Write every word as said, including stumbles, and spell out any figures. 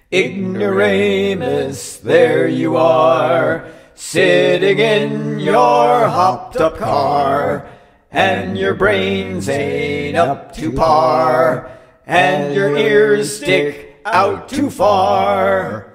Ignoramus, there you are, sitting in your hopped-up car, and your brains ain't up to par, and your ears stick out too far.